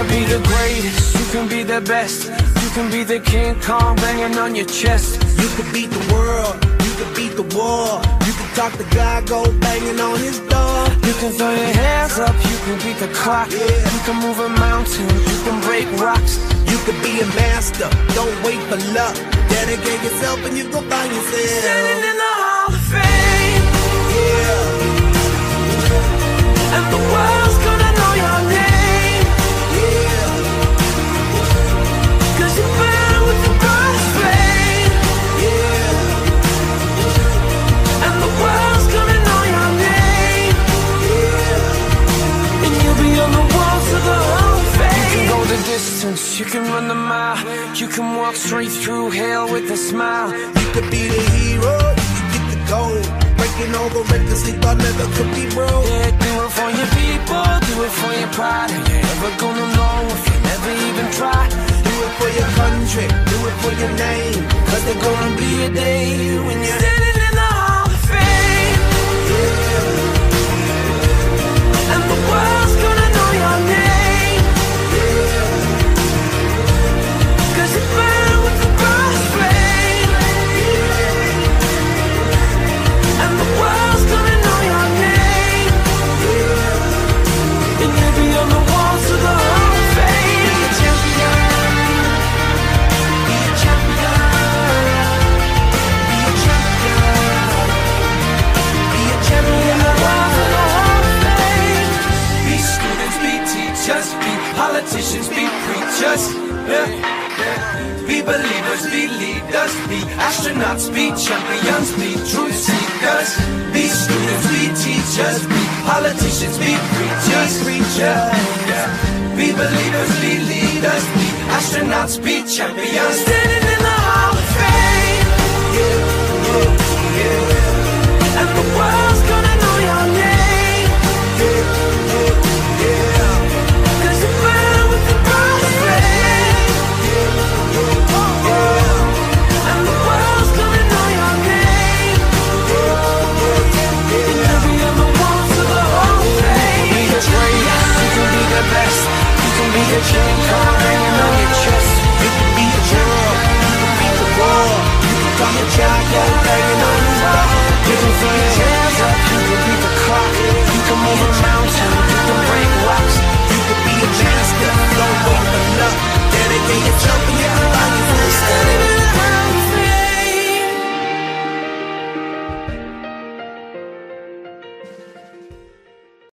wanna be the greatest, you can be the best. You can be the King Kong banging on your chest. You can beat the world, you can beat the war. You can talk to God, go banging on his door. You can throw your hands up, you can beat the clock. You can move a mountain, you can break rocks. You can be a master, don't wait for luck. Dedicate yourself and you gon' find yourself standing in the Hall of Fame. Yeah. And the world's gonna know your name. Yeah. Cause you burn with the brightest flame. Yeah. And the world's gonna know your name. Yeah. And you'll be on the walls of the Hall of Fame. You can go the distance, you can run the mile. You can walk straight through hell with a smile. You could be the hero, you can get the gold. Breaking all the records they thought never could be broke. Yeah, do it for your people, do it for your pride. Are you ever gonna know if you never even try? Do it for your country, do it for your name. Cause there's gonna be a day when you're standing in the Hall of Fame. Yeah. And the world's gonna know your name. Yeah. Cause you burn with the brightest flame. Yeah. And the world's gonna know your name. Yeah. And you'll be on the walls of the Hall of Fame. Be a champion. Be a champion. Be a champion. Be a champion. The walls of the Hall of Fame. Be students, be teachers, be politicians, be preachers. Yeah. Be believers, be leaders, be astronauts, be champions, be truth seekers. Be students, be teachers, be politicians, be preachers. Yeah. Be believers, be leaders, be astronauts, be champions.